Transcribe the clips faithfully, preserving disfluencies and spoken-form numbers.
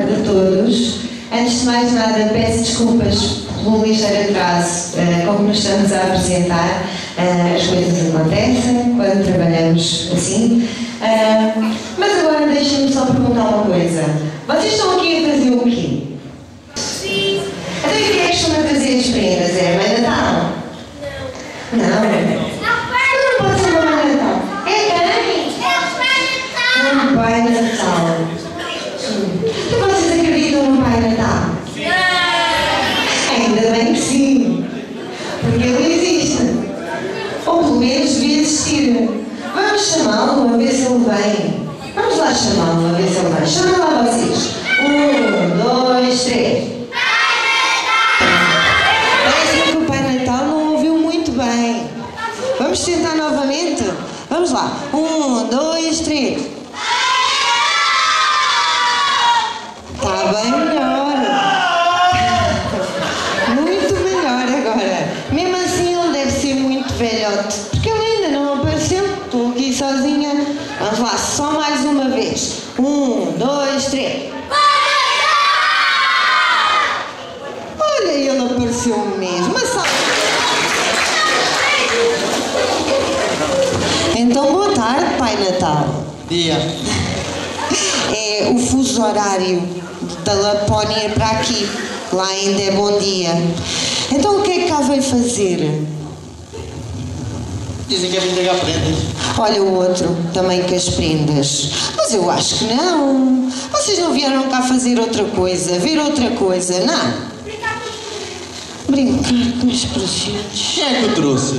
tarde a todos. Antes de mais nada, peço desculpas pelo ligeiro atraso uh, com que nos estamos a apresentar. Uh, as coisas acontecem quando trabalhamos assim. Uh, mas agora deixem-me só perguntar uma coisa. Vocês estão aqui a fazer o quê? Sim. Então, e o que é que estão a fazer as prendas? É a Mãe Natal? Não. Não. Não pode ser uma Mãe Natal. É quem? É o Pai Natal. Um Pai Natal. Então vocês acreditam no Pai Natal? Não. Ainda bem que sim. Porque ele existe. Ou pelo menos devia existir. Vamos chamá-lo a ver se ele vem. Vamos lá chamá-lo a ver se ele vem. Chamem lá vocês. Um, dois, três. Parece que o Pai Natal não ouviu muito bem. Vamos tentar novamente? Vamos lá. Um, dois, três. Está bem melhor. Muito melhor agora. Mesmo assim ele deve ser muito velhote. Porque ele ainda não apareceu. Estou aqui sozinha. Vamos lá, só mais uma vez. Um, dois, três. Olha, ele apareceu mesmo. Mas só... Então, boa tarde, Pai Natal. Dia. É o fuso horário da Lapónia para aqui. Lá ainda é bom dia. Então, o que é que cá veio fazer? Dizem que é entregar prendas. Olha o outro, também com as prendas. Mas eu acho que não. Vocês não vieram cá fazer outra coisa, ver outra coisa, não? Brincar com os presentes. Quem é que o trouxe?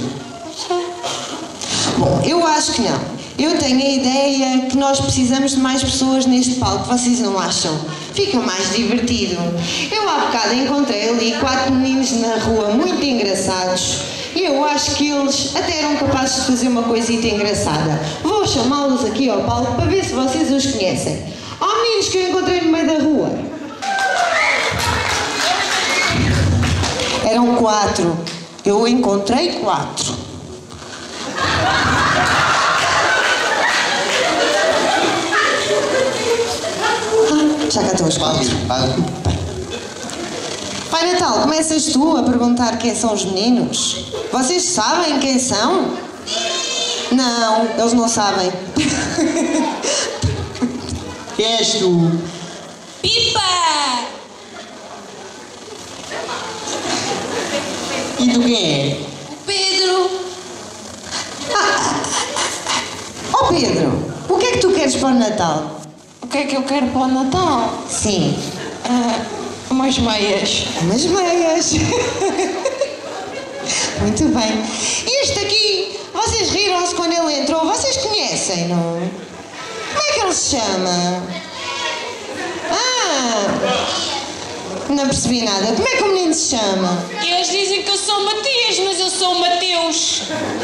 Bom, eu acho que não. Eu tenho a ideia que nós precisamos de mais pessoas neste palco, vocês não acham? Fica mais divertido. Eu há bocado encontrei ali quatro meninos na rua muito engraçados e eu acho que eles até eram capazes de fazer uma coisita engraçada. Vou chamá-los aqui ao palco para ver se vocês os conhecem. Ó meninos que eu encontrei no meio da rua. Eram quatro. Eu encontrei quatro. Já cá estão os quatro. Pai Natal, começas tu a perguntar quem são os meninos? Vocês sabem quem são? Não, eles não sabem. Quem és tu? Pipa! E tu quem é? O Pedro! Ó Pedro, o que é que tu queres para o Natal? O que é que eu quero para o Natal? Sim. Ah, umas meias. Umas meias. Muito bem. E este aqui, vocês riram-se quando ele entrou, vocês conhecem, não? Como é que ele se chama? Ah! Não percebi nada. Como é que o menino se chama? Eles dizem que eu sou o Matias, mas eu sou o Mateus.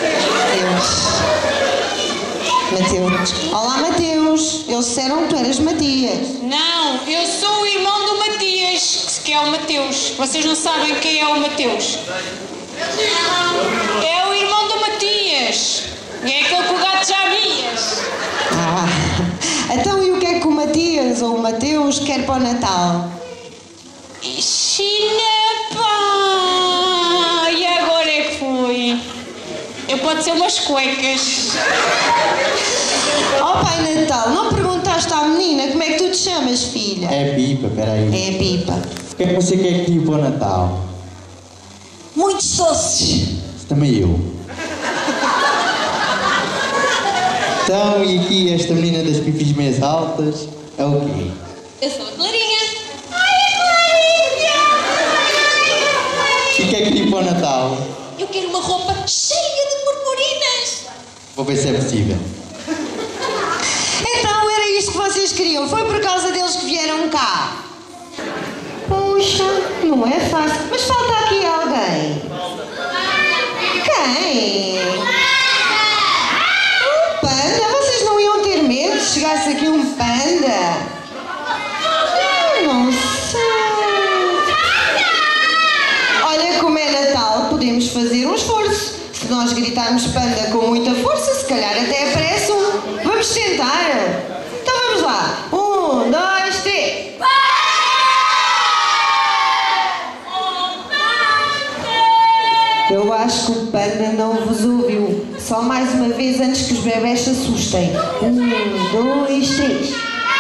Mateus. Mateus. Olá, Mateus. Eles disseram que tu eras Matias. Não, eu sou o irmão do Matias, que é o Mateus. Vocês não sabem quem é o Mateus? É o irmão do Matias. É aquele que o gato já vias. Ah. Então, e o que é que o Matias ou o Mateus quer para o Natal? Chinapa! E agora é que foi? Eu pode ser umas cuecas. Oh Pai Natal, não perguntaste à menina como é que tu te chamas, filha? É Pipa, peraí. É a Pipa. O que é que você quer aqui para o Natal? Muitos doces. Também eu. Então, e aqui esta menina das pipis meias altas é o quê? Eu sou a Clarinha. E o que é que tipo para o Natal? Eu quero uma roupa cheia de purpurinas. Vou ver se é possível. Então era isto que vocês queriam? Foi por causa deles que vieram cá? Puxa, não é fácil. Mas falta aqui alguém. Quem? Um panda? Vocês não iam ter medo se chegasse aqui um panda? Eu não sei. Olha, como é Natal, podemos fazer um esforço. Se nós gritarmos panda com muita força, se calhar até aparece um. Vamos tentar. Então vamos lá. Um, dois, três. Panda! acho que o panda não vos ouviu. Só mais uma vez antes que os bebés se assustem. Um, dois, três.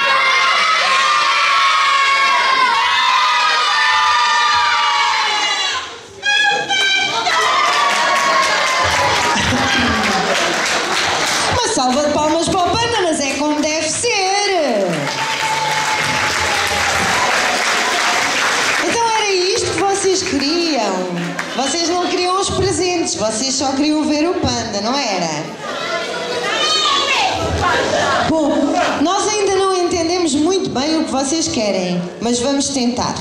Uma salva de palmas para o panda, mas é como deve ser. Então era isto que vocês queriam. Vocês não queriam os presentes, vocês só queriam ver o panda, não era? Bom, nós ainda não entendemos muito bem o que vocês querem, mas vamos tentar.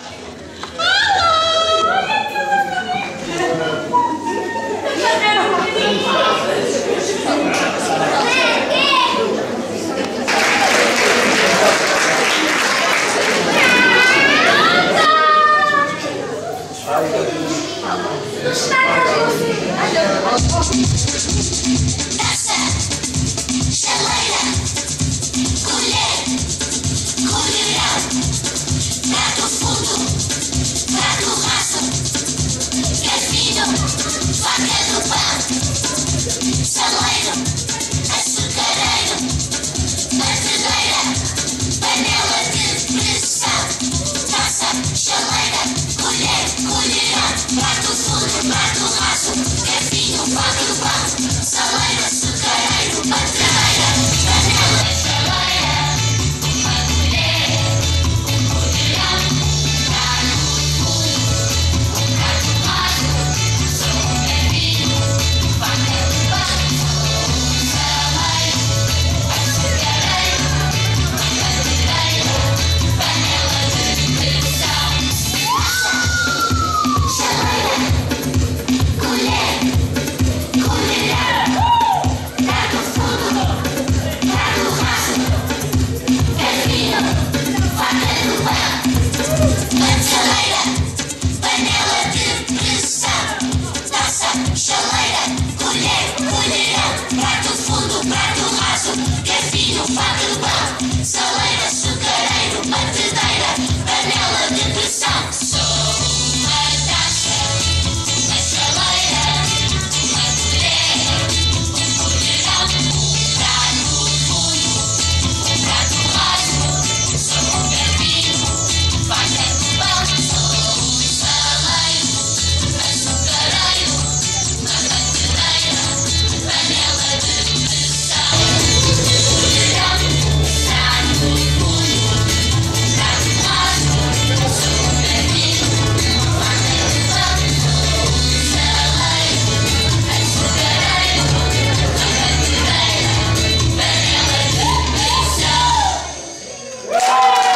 Taça, chaleira, colher, colherão, prato fundo, prato raso, garfinho, faca do pão, chaleiro, açucareiro, batedeira, panela de pressão. Taça, chaleira, colher, colherão, prato fundo, prato raso, garfinho, faca do pão, chaleiro, açucareiro, batedeira, panela de chaleira, uma colher, um colherão, prato fundo, um prato raso, sou um garfinho, faca do pão, chaleiro, açucareiro, batedeira, panela de pressão. Chaleira, colher, colherão, prato fundo, prato raso, garfinho, faca do pão, chaleira, panela de pressão. Taça, chaleira, colher, colherão, prato fundo, prato raso, garfinho, faca do pão, chaleira, açucareiro, batedeira, panela de pressão. Sou uma taça, uma chaleira, uma colher, um colherão, um prato fundo, um prato raso, sou um garfinho, faca do pão, sou um chaleiro, açucareiro, uma batedeira, panela de pressão. Colherão, prato fundo, prato raso, sou um garfinho, faca do pão, sou um chaleiro, açucareiro, uma batedeira, panela de pressão.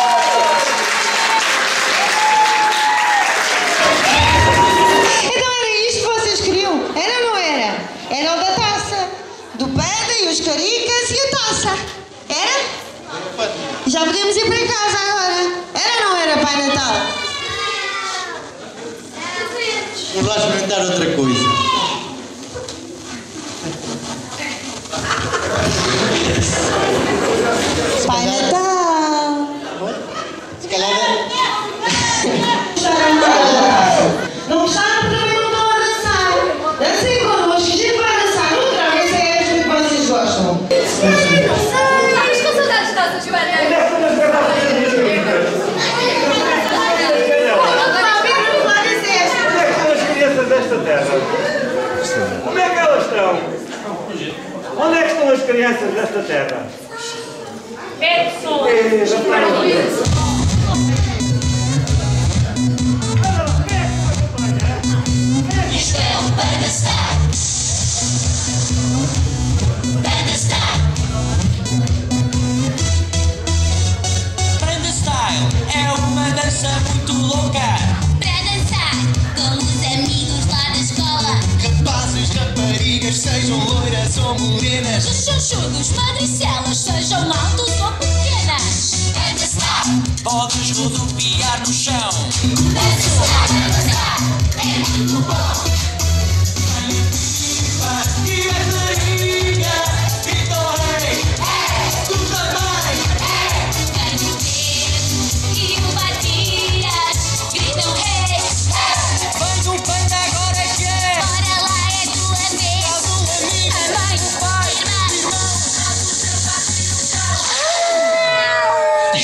Então era isto que vocês queriam? Era ou não era? Era o da taça, do panda e os caricas e a taça. Era? Já podemos ir para casa agora. Era ou não era, Pai Natal? Vamos lá experimentar outra coisa. Pai Natal! Se calhar Não gostaram porque também não estão a dançar. Dancem connosco, a gente vai dançar outra vez, é esta que vocês gostam. Estamos com saudades nossas, Joana. Desta terra. Como é que elas estão? Onde é que estão as crianças desta terra? É pessoa. Eh, rapaz, Isto é um Panda Star. Panda Star. Panda Style é uma dança muito louca. Para dançar com os amigos lá da escola. Rapazes, raparigas, sejam loiras ou morenas. Os chonchudos, madricelas, sejam altos ou pequenas. Panda Star. Podes rodopiar no chão. Panda Star, Panda Star. É muito bom. E a rainha grita o rei. Tu também. Vem o Pedro e o Matias gritam rei. Vem o panda agora que é. Bora lá.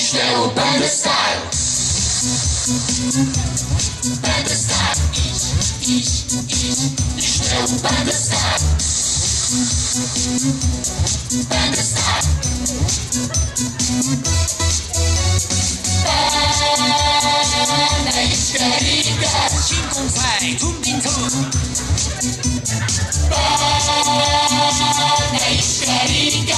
Isto é o Panda Style. Panda Style. Isto, isto, isto é o Panda Style. Panda Style. Panda histérica. Chimpanzé, tum tim tum. Panda histérica.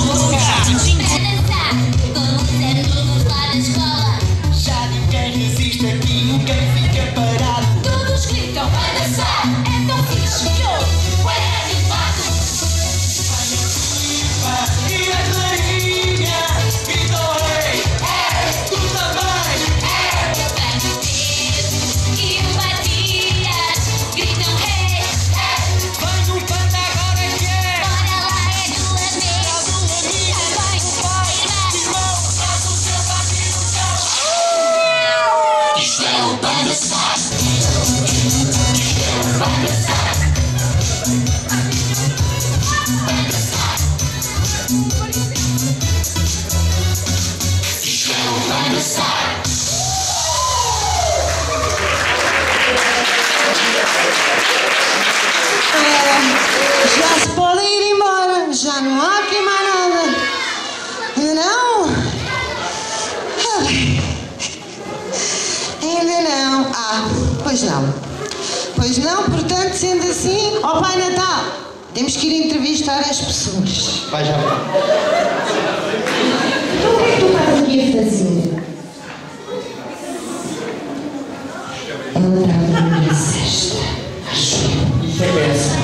Já ninguém resiste aqui, ninguém fica parado. Todos gritam, vai dançar, é tão fixe que eu é animado. E a clarinha gritam rei, tu também. E o Matias gritam hey, hey. Vai no Panda agora que é. Bora lá, é do amigo. Vai, vai, Irmão, faz o seu aqui no chão. Isto é o Panda Style. Isto é o Panda Style. Panda Style. Isto é o Panda Style. Já se pode ir embora, já não há aqui mais nada. Ainda não? Ah, bem. Ainda não. Ah, pois não. Pois não, portanto, sendo assim, ó Pai Natal, temos que ir entrevistar as pessoas. Vai já. Então o que é que tu estás aqui a fazer? Ela estava na minha cesta. Acho eu. Isso é péssimo.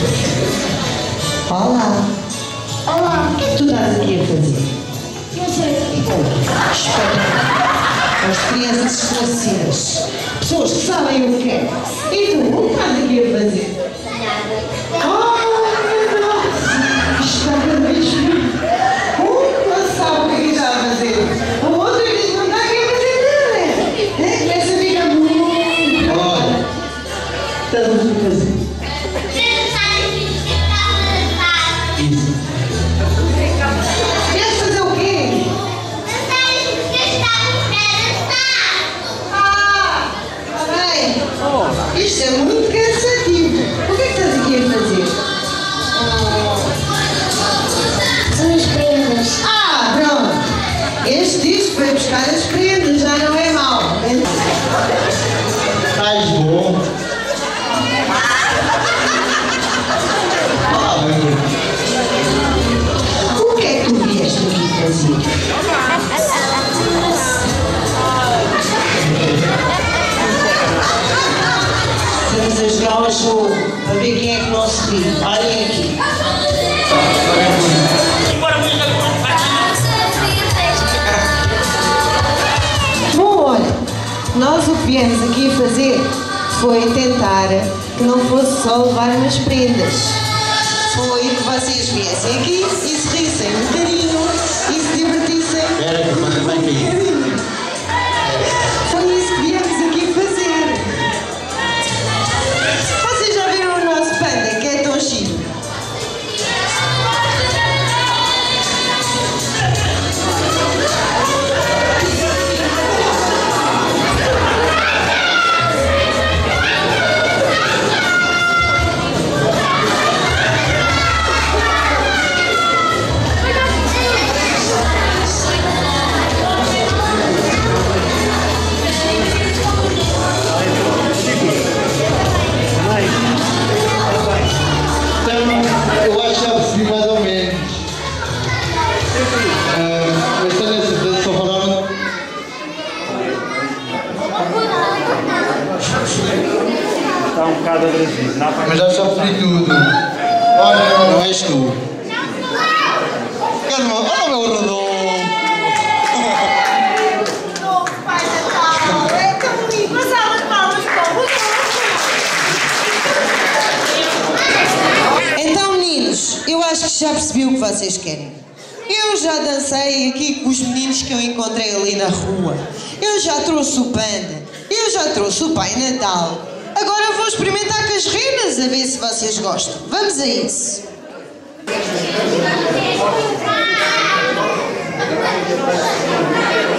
Olá. Olá, o que é que tu estás aqui a fazer? Não sei. Oh, espera. As crianças esclarecidas. Pessoas que sabem o que é. E tu, o que estás aqui a fazer? Oh, meu Deus. Isto está cada vez pior. Um não sabe o que é que está a fazer. O outro diz que não está aqui a fazer nada. É, essa fica muito. Olha. Estás a fazer? Isso. Queres fazer o quê? Ah, está bem. Isto é muito cansativo. O que é que estás aqui a fazer? São as prendas. Ah, pronto. Este disco foi buscar as prendas, já não é mau. Estás bom. Ah, bem. O que é que tu vieste aqui fazer? Estamos a jogar um jogo para ver quem é que não se ri. Olhem aqui. Bom, olha, nós o que viemos aqui a fazer foi tentar que não fosse só levar umas prendas. Foi que vocês viessem aqui e se rissem um bocadinho e se divertissem Espera, que vai vai um cair. bocadinho. Foi isso que viemos aqui fazer. Vocês já viram o nosso panda, que é tão chique? Então, eu acho que já percebi mais ou menos. Ah, mas tenho a certeza que só falaram. Está um bocado agressivo. Não, Mas já percebi tudo. Olha, não és tu. Cadê o meu? Olha o meu redondo. Então, meninos, eu acho que já percebi o que vocês querem. Eu já dancei aqui com os meninos que eu encontrei ali na rua. Eu já trouxe o panda. Eu já trouxe o Pai Natal. Agora vou experimentar com as renas a ver se vocês gostam. Vamos a isso. Ah!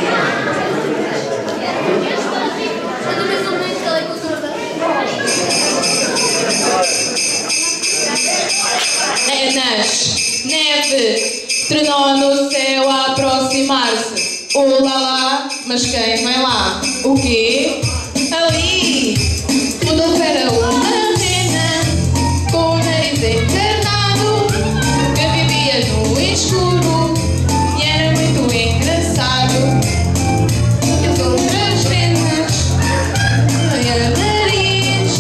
Mas quem vai lá? O quê? Ali! Mudou para uma rena com o nariz encarnado que vivia no escuro e era muito engraçado. E as outras renas têm a nariz.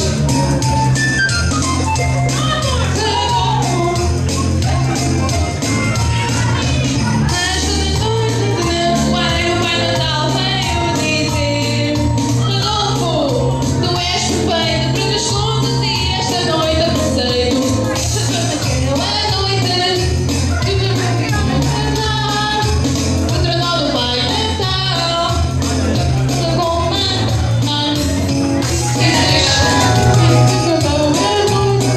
Mas todas noites o Pai Natal veio dizer: Rodolfo, tu és perfeito, porque escondes e esta noite aproveito. Naquela noite, tu me vais cantar o trenó do Pai Natal. Para comandar, quem deixa que não é muito.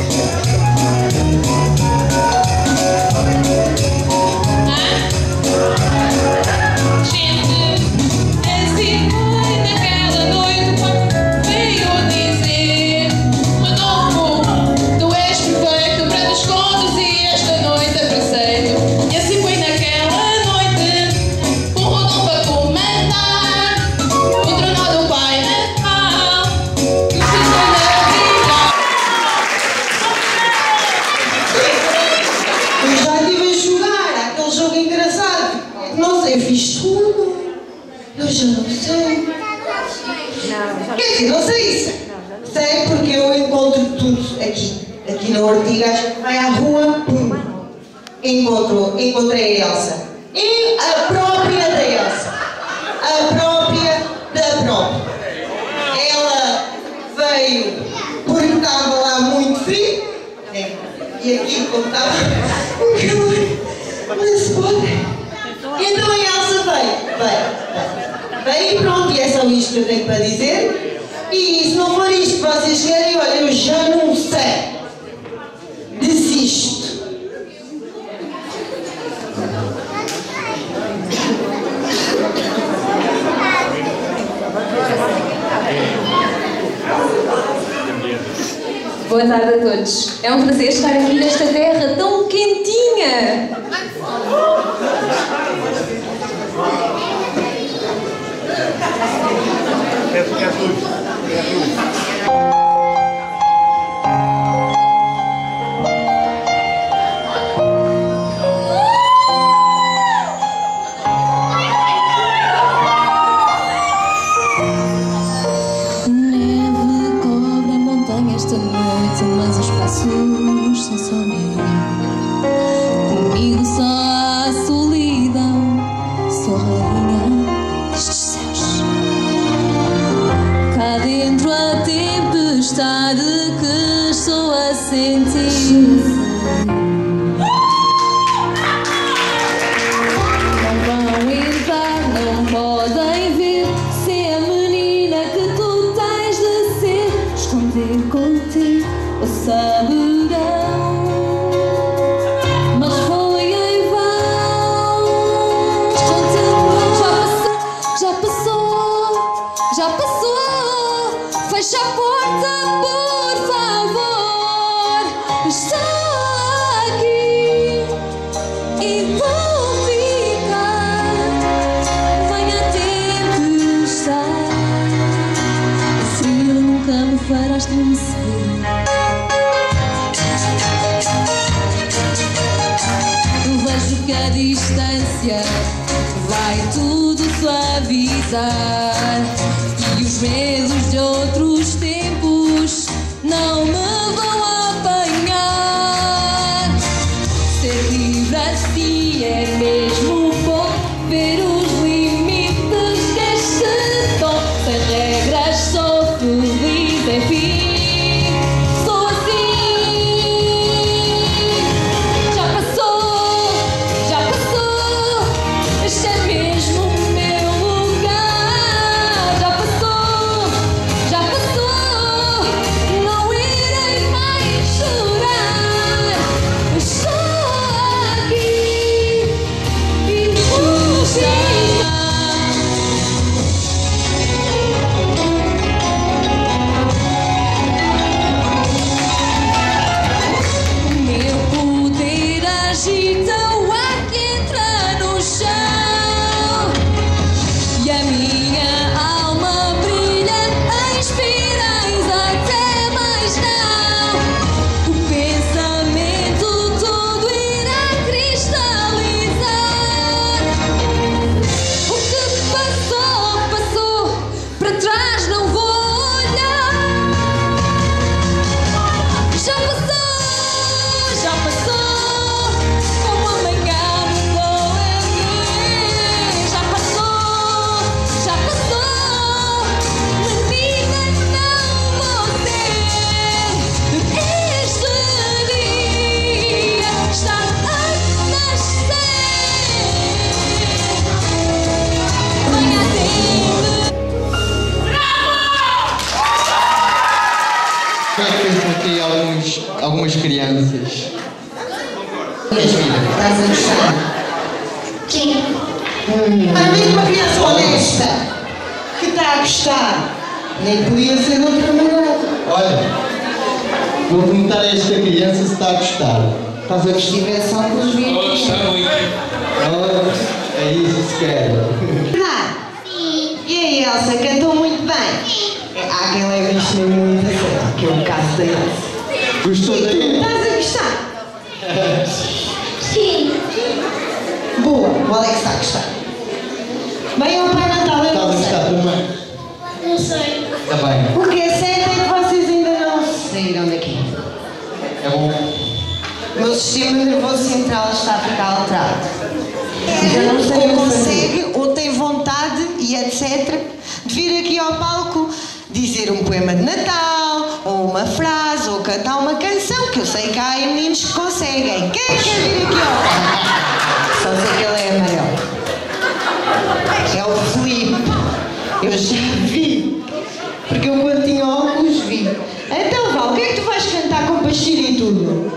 Gente, assim foi naquela noite quando veio dizer: Rodolfo, tu és perfeito para te escondes e esta noite apreseito. E assim foi naquela noite com o Rodolfo a comandar o trenó do Pai Natal. Que o Senhor da vida. Eu já estive a jogar aquele jogo engraçado. Não sei, eu fiz tudo. Eu já não sei. Quer dizer, não sei isso. Sei porque eu encontro tudo aqui. Aqui na Ortigas, vai à rua, pum. Encontro, encontrei a Elsa. E a própria da Elsa. A própria da própria. Ela veio porque estava lá muito frio. É. E aqui, como estava um calor, não se pode. Então a Elsa veio, veio, veio. Veio e pronto, e é só isto que eu tenho para dizer. E se não for isto que vocês querem, olha, eu já não sei. Desisto. Boa tarde a todos. É um prazer estar aqui nesta terra tão quentinha. É tudo. É tudo. Neve cobre a montanha esta noite, mas os passos são só meus. Comigo só há solidão, sou rainha destes céus. Cá dentro a tempestade que estou a sentir. Não vão entrar, não podem ver. Se é a menina que tu tens de ser, esconder contigo o saberão. Mas foi em vão. Esconde-te, já passou, já passou. Fecha a porta, por favor. Estou aqui e vou ficar. Venha a tempestade, o frio nunca me fará estremecer. Eu vejo que a distância vai tudo suavizar e os medos de outros tempos não me vão apanhar. Ser livre assim é mesmo bom, ver os limites deste tom. Sem regras sou feliz, enfim, sou assim. Já passou, já passou, este é mesmo o meu lugar. Já passou, já que é que pensam aqui alguns, algumas crianças? Estás a gostar? Sim. Hum. Ora, vem uma criança honesta que está a gostar. Nem podia ser de outra maneira. Olha, vou perguntar a esta criança se está a gostar. Estás a vestir tivesse óculos virtuais. Oh, é isso que se quer. Sim. E a Elsa cantou muito bem. Sim. Há quem leve isto mesmo muito a sério, que é o caso da Elsa. Gostou E tu, daí? estás a gostar? Sim. Boa, o Alex está a gostar. Bem, ao Pai Natal eu Estás a não gostar sei. também? Não sei. Está bem. O que é certo é que vocês ainda não saíram daqui. É bom. O meu sistema nervoso central está a ficar alterado. Já não sei ou consegue, ou tem vontade e etcétera de vir aqui ao palco dizer um poema de Natal, ou uma frase, ou cantar uma canção, que eu sei que há aí meninos que conseguem. Quem é que quer vir aqui ao palco? Só sei que ele é amarelo. É o Filipe. Eu já vi. Porque eu quando tinha óculos vi. Então Val, o que é que tu vais cantar com pastilha e tudo?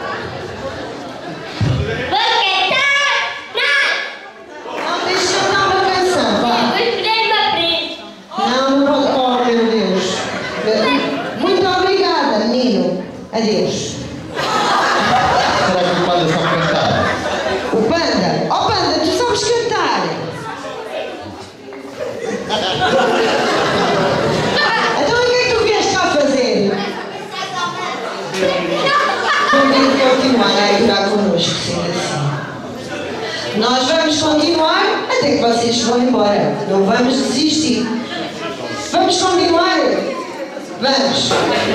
Vou cantar. Não, deixa eu cantar uma canção, vá. Não. Vou escolher uma preta. Não, não pode. Oh, meu Deus. Muito obrigada, menino. Adeus. Será que o Panda sabe cantar? O Panda. Oh, Panda, tu sabes cantar. Então, o que é que tu vieste cá fazer? Vamos continuar a durar connosco, sendo assim. Nós vamos continuar até que vocês vão embora. Não vamos desistir. Vamos continuar? Vamos.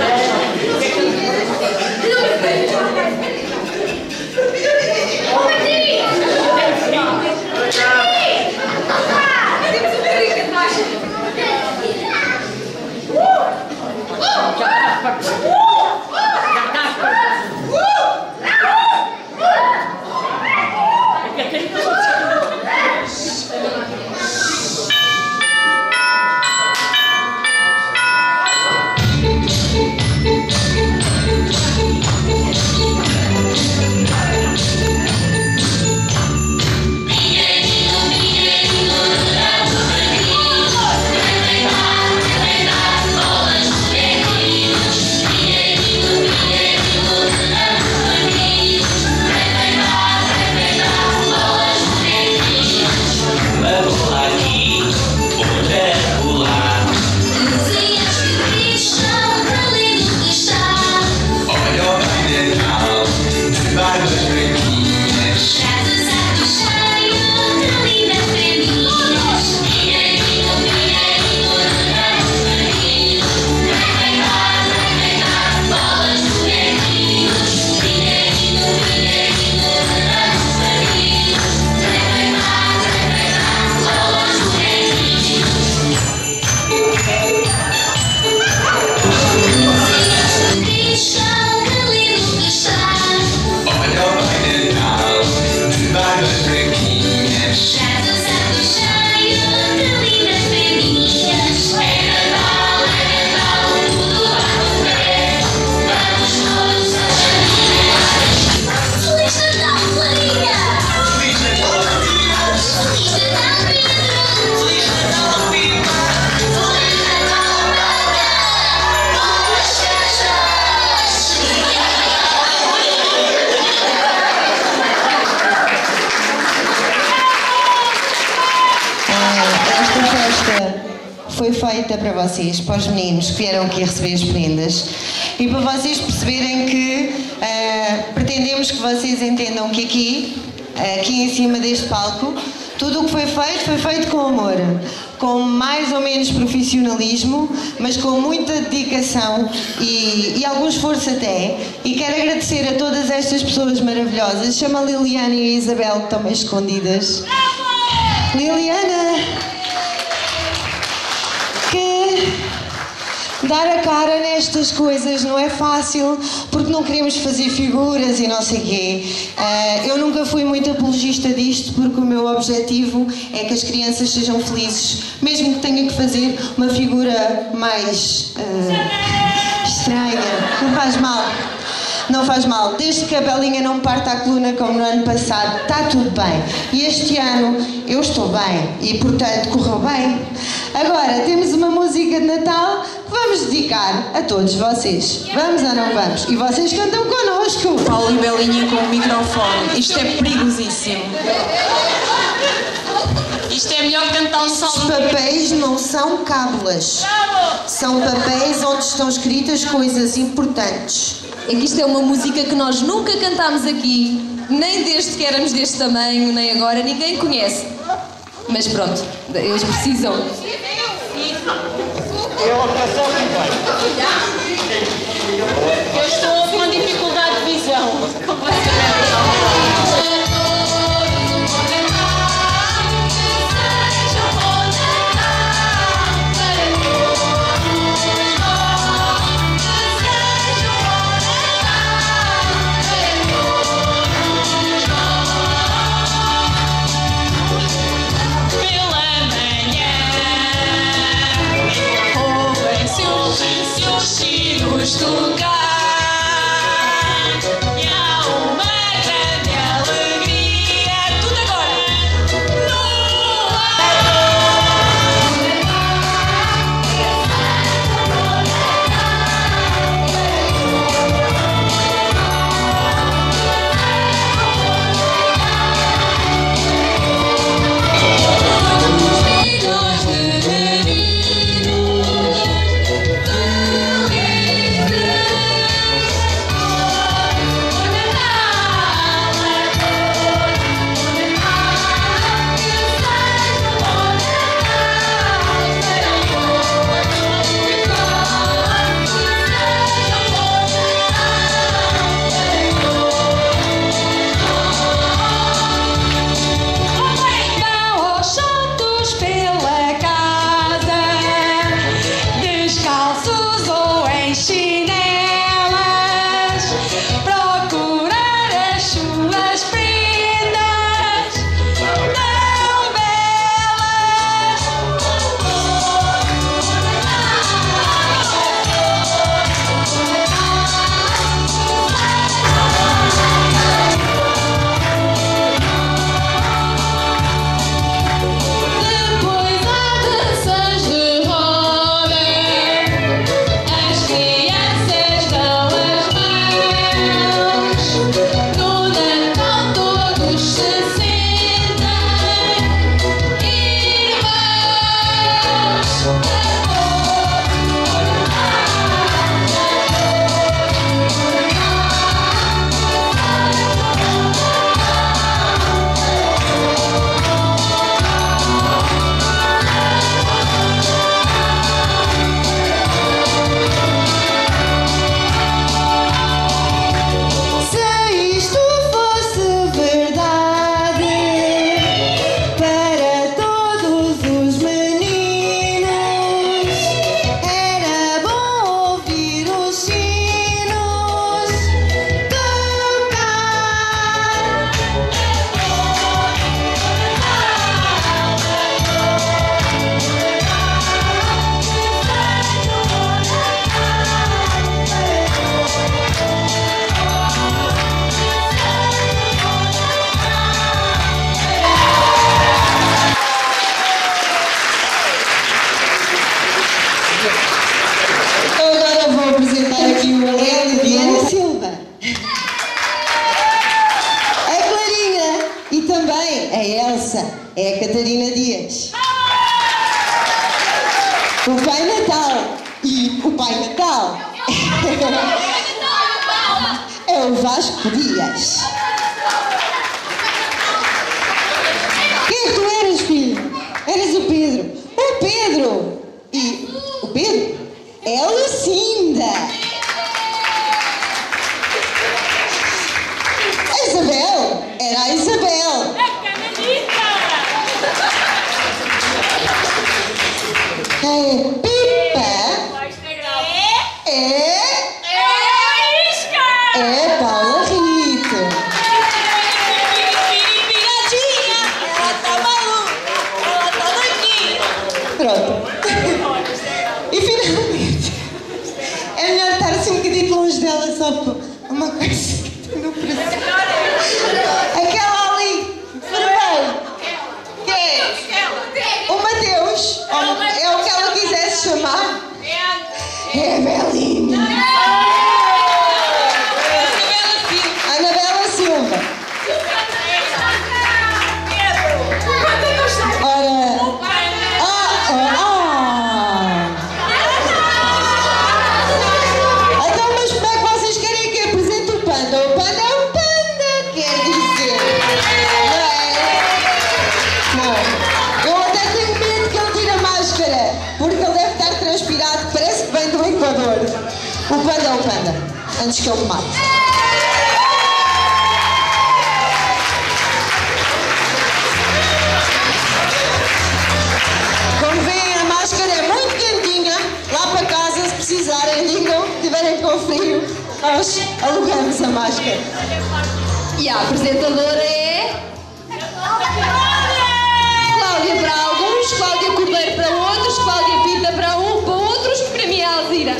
Foi feita para vocês, para os meninos que vieram aqui receber as prendas e para vocês perceberem que uh, pretendemos que vocês entendam que aqui, aqui em cima deste palco, tudo o que foi feito, foi feito com amor, com mais ou menos profissionalismo, mas com muita dedicação e, e algum esforço até. E quero agradecer a todas estas pessoas maravilhosas. Chama a Liliana e a Isabel, que estão meio escondidas. Liliana, que dar a cara nestas coisas não é fácil, porque não queremos fazer figuras e não sei o quê. Uh, eu nunca fui muito apologista disto, porque o meu objetivo é que as crianças sejam felizes, mesmo que tenha que fazer uma figura mais uh, estranha. Não faz mal. Não faz mal. Desde que a Belinha não parta a coluna como no ano passado, está tudo bem. E este ano eu estou bem e, portanto, correu bem. Agora, temos uma música de Natal que vamos dedicar a todos vocês. Vamos ou não vamos? E vocês cantam connosco. Paulo e Belinha com o microfone. Isto é perigosíssimo. Isto é melhor que cantar um salmo. Os papéis não são cábulas. São papéis onde estão escritas coisas importantes. É que isto é uma música que nós nunca cantámos aqui, nem desde que éramos deste tamanho, nem agora, ninguém conhece. Mas pronto, eles precisam. É a oração que vai. Eu estou com dificuldade de visão. É a Catarina Dias. O Pai Natal. E o Pai Natal é o Vasco Dias. Quem é que tu eras, filho? Eras o Pedro. O Pedro. E o Pedro é a Lucinda. A Isabel era a Isabel. É Pipa. É. É Paula Rito. Ela tá maluca. Ela tá doidinha. Pronto. E finalmente, é melhor estar só uma coisa que não precisa. Aquela ali, vermelho. Que é? O Mateus. É o que ela quisesse chamar. É a Belinha. Anabela Silva. Ora. Ah, ah, ah. Então, mas como é que vocês querem que apresente o panda? O panda é um panda, quer dizer. Não é? Não. Eu até tenho medo que ele tire a máscara, porque ele deve estar transpirado, parece que vem do Equador. O panda é o panda, antes que eu me mate. Como veem, a máscara é muito quentinha. Lá para casa, se precisarem, digam, se tiverem com frio, nós alugamos a máscara. E a apresentadora é... Cláudia para alguns, Cláudia Cordeiro para outros, Cláudia Pita para um, para outros, para mim é a Alzira.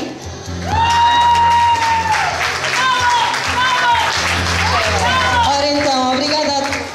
Ora então, obrigada a todos.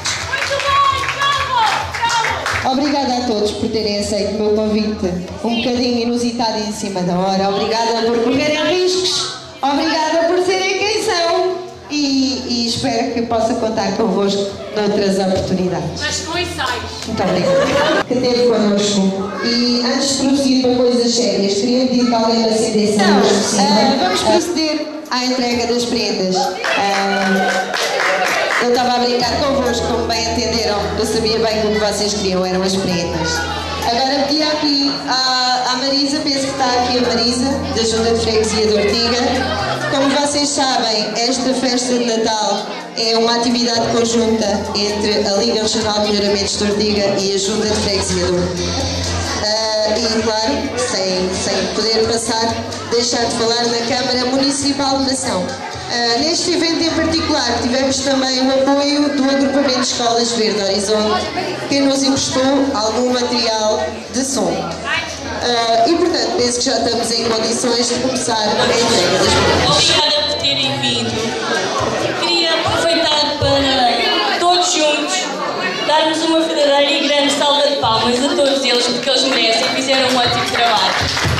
Obrigada a todos por terem aceito o meu convite, um bocadinho inusitado em cima da hora. Obrigada por correrem riscos. Obrigada por serem quem são. E, e espero que possa contar convosco noutras oportunidades. Mas com ensaios. Muito obrigada. Que esteve connosco. E antes de prosseguir para coisas sérias, queria pedir que alguém me acendesse a luz por cima. Vamos proceder à entrega das prendas. Ah, eu estava a brincar convosco, como bem entenderam. Eu sabia bem que o que vocês queriam eram as prendas. Agora pedi aqui à, à Marisa, penso que está aqui a Marisa, da Junta de Freguesia de Ortiga. Como vocês sabem, esta festa de Natal é uma atividade conjunta entre a Liga Regional de Melhoramentos de Ortiga e a Junta de Freguesia de Ortiga. Uh, e, claro, sem, sem poder passar, deixar de falar na Câmara Municipal de Nação. Uh, neste evento em particular, tivemos também o apoio do Agrupamento de Escolas Verde Horizonte, que nos emprestou algum material de som. Uh, e, portanto, penso que já estamos em condições de começar a entrega das prendas. Obrigada por terem vindo. Queria aproveitar para, todos juntos, darmos uma verdadeira e grande salva de palmas a todos eles, porque eles merecem e fizeram um ótimo trabalho.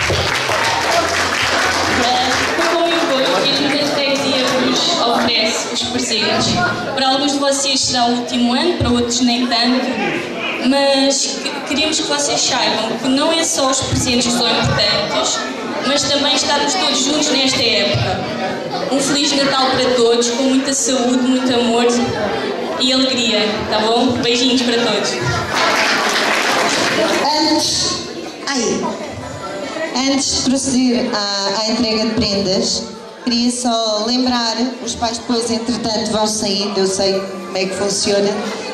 Uh, como eu vou, porque a Junta de Freguesia vos oferece os presentes. Para alguns de vocês será o último ano, para outros nem tanto. Mas queríamos que vocês saibam que não é só os presentes que são importantes, mas também estarmos todos juntos nesta época. Um Feliz Natal para todos, com muita saúde, muito amor e alegria, tá bom? Beijinhos para todos. Antes, ai, antes de proceder à, à entrega de prendas, queria só lembrar, os pais depois entretanto vão saindo, eu sei como é que funciona.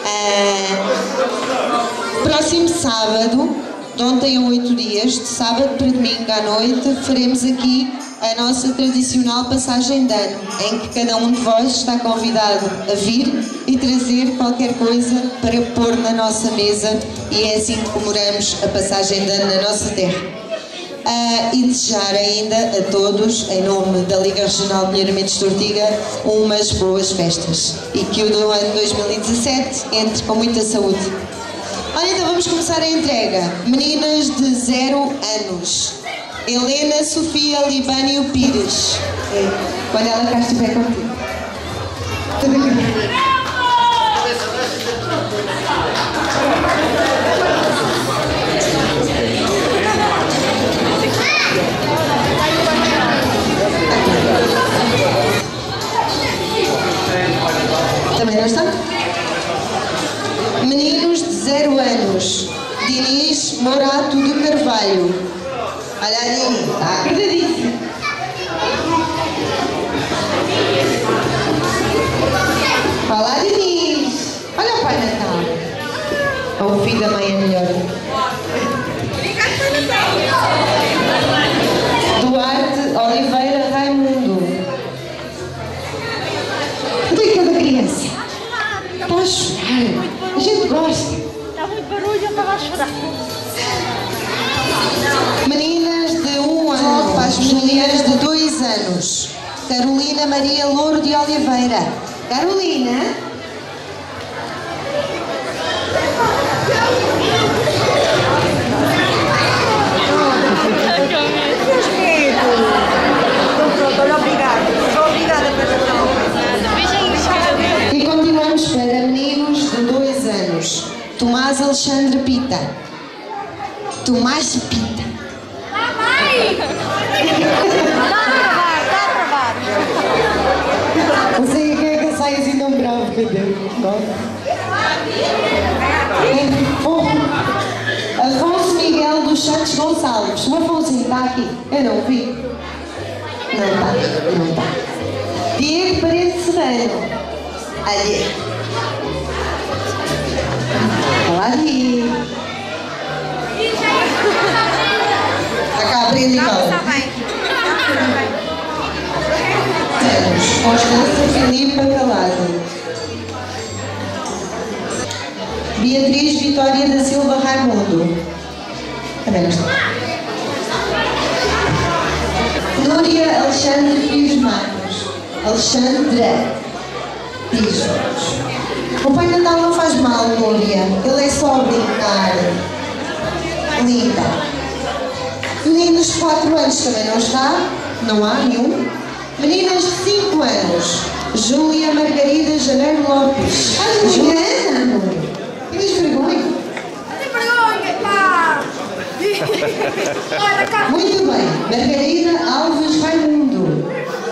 Uh, próximo sábado, de ontem a oito dias, de sábado para domingo à noite, faremos aqui a nossa tradicional passagem de ano, em que cada um de vós está convidado a vir e trazer qualquer coisa para pôr na nossa mesa, e é assim que comemoramos a passagem de ano na nossa terra. Uh, e desejar ainda a todos, em nome da Liga Regional de Melhoramentos de Ortiga, umas boas festas e que o do ano dois mil e dezassete entre com muita saúde. Olha, então vamos começar a entrega. Meninas de zero anos. Helena Sofia Libânio Pires. É, quando ela cá estiver contigo. Também não está? Meninos de zero anos. Diniz Morato de Carvalho. Olha ali, está acreditadíssimo. Olá, Diniz. Olha o Pai Natal. Ou o filho da mãe é melhor. Duarte Oliveira Raimundo. Cadê cada criança? Está a chorar. A gente gosta. Está muito barulho, eu estava a chorar. Carolina Maria Louro de Oliveira. Carolina. E continuamos para meninos de dois anos. Tomás Alexandre Pita. Tomás Pita. Mãe! Está a travar, está a travar. Não sei quem é que sai assim tão bravo, cadê? Afonso Miguel dos Santos Gonçalves. O Afonso está aqui. Eu não vi. Não está, não está. Diego Paredes Serrano. Ali. Olá, Diego. Está cá, aprende cá. Está bem. Temos Constância Filipe Calado. Beatriz Vitória da Silva Raimundo. Também gostei. Núria Alexandre Pires Matos. Alexandra Pires Matos. O Pai Natal não faz mal, Núria. Ele é só brincar. Linda. Meninos de quatro anos também não está. Não há nenhum. Meninas de cinco anos. Júlia Margarida Janeiro Lopes. Ah, Juliana, amor. Tens vergonha? Tem vergonha, pá! Olha cá! Muito bem. Margarida Alves Raimundo.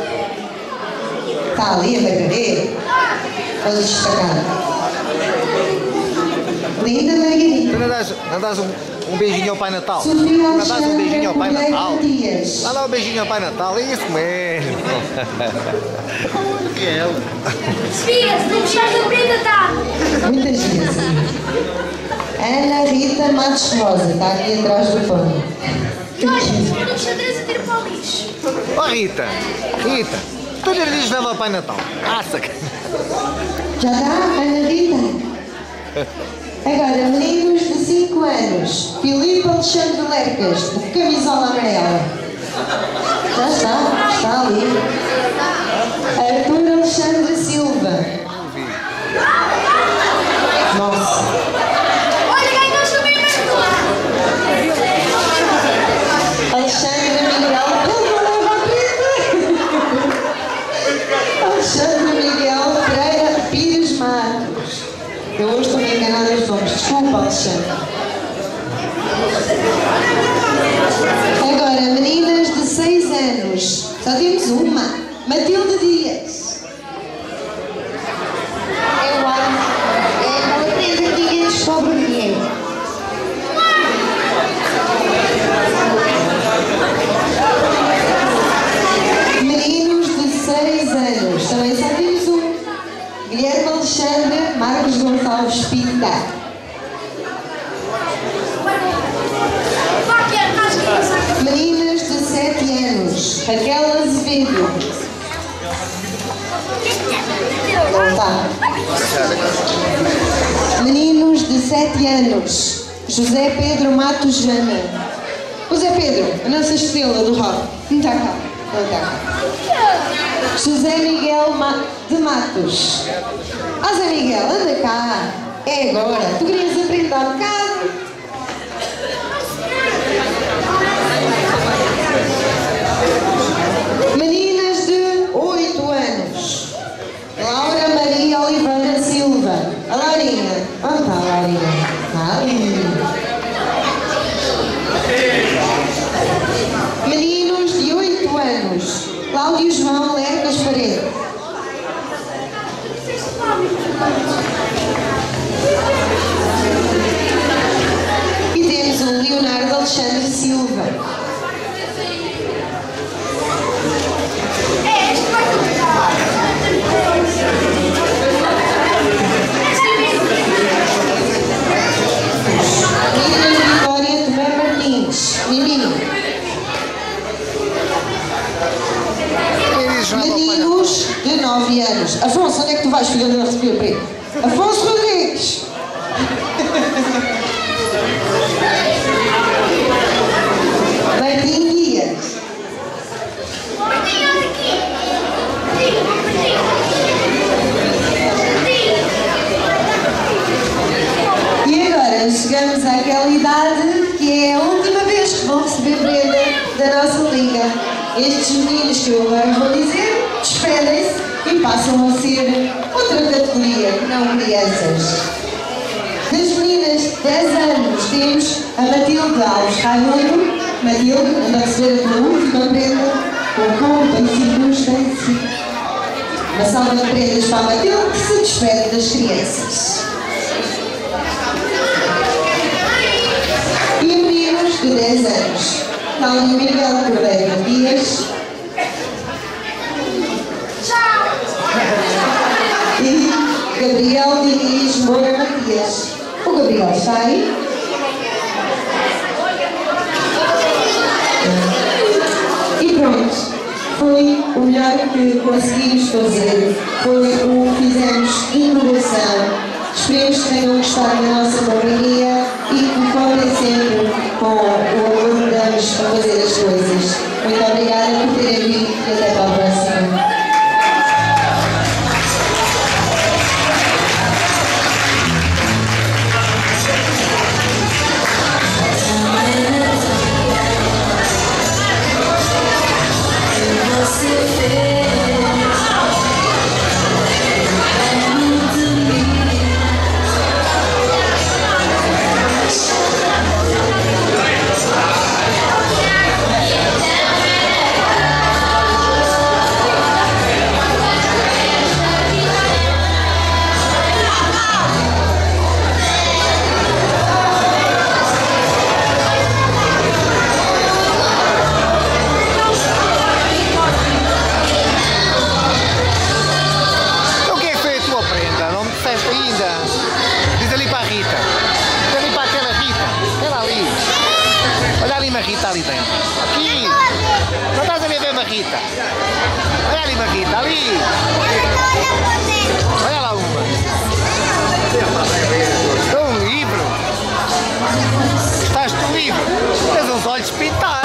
Está ali a Margarida? Pode destacar. Linda Margarida. Não dás, não dás um, um beijinho ao Pai Natal? Sofia Não dás um beijinho ao Pai Alexandre Natal? Correia Dias. Dá lá um beijinho ao Pai Natal, é isso mesmo. Que é ela? Sofia, se não gostares da prenda, dá! Muita gente. Ana Rita Matos Rosa. Está aqui atrás do pano. E olha, se for um xadrez, eu tiro para o lixo. Oh Rita, Rita, tu lhe dizes leva ao Pai Natal. Ah, saca. Já está, Ana Rita? Agora, meninos de cinco anos. Filipe Alexandre Lercas, de camisola amarela. Já está, está ali. Arthur Alexandre Silva. Nossa. Olha, ganhou também mais Alexandre Miguel. Alexandre Miguel Pereira Pires Matos. Eu hoje estou me enganada os nomes. Desculpa, Alexandre. Agora, meninas de seis anos. Só temos uma. Matilde Dias. Eu acho. É aquela prenda que ninguém descobre o dinheiro. Meninos de seis anos. Também só temos um. Guilherme Alexandre Marcos Gonçalves Pinta. Meninas de sete anos. Raquel Azevedo. Não está. Meninos de sete anos. José Pedro Matos Jana. O Zé Pedro, a nossa estrela do rock. Não está cá. Não está cá. José Miguel Ma de Matos. Ah, Zé Miguel, anda cá. É agora. Tu querias aprender um bocado? Meninas de oito anos. Laura Maria Oliveira Silva. A Laurinha. Onde está a Laurinha? Está ali. Meninos de oito anos. Cláudio João Lercas Paredes. E temos o Leonardo Alexandre Silva. É, este vai começar. Miriam Vitória Tomé Martins. Mimi. Meninos de nove anos. Afonso, onde é que tu vais, filha da Recebia Preto? Afonso Rodrigues. Martim Dias. Martim, olha aqui. Estes meninos que eu agora vou dizer despedem-se e passam a ser outra categoria, não crianças. Das meninas de dez anos temos a Matilde Alves Raimundo. Matilde, anda a receber a tua última prenda com pompa e circunstância. Uma salva de prendas para a Matilde que se despede das crianças. E meninos de dez anos. Cláudio Miguel Cordeiro Dias. E Gabriel Diniz Moura Matias. O Gabriel está aí. E pronto, foi o melhor que conseguimos fazer. Foi o que fizemos de coração. Esperemos que tenham gostado da nossa companhia e que contem sempre com o amor que damos a fazer as coisas. Muito obrigada por terem vindo e até para a próxima. Rita ali dentro. Aqui! Não estás a ver bem a Rita? Olha ali, Rita, ali! Olha lá uma! Um livro! Estás com um livro? Tens uns olhos pintados!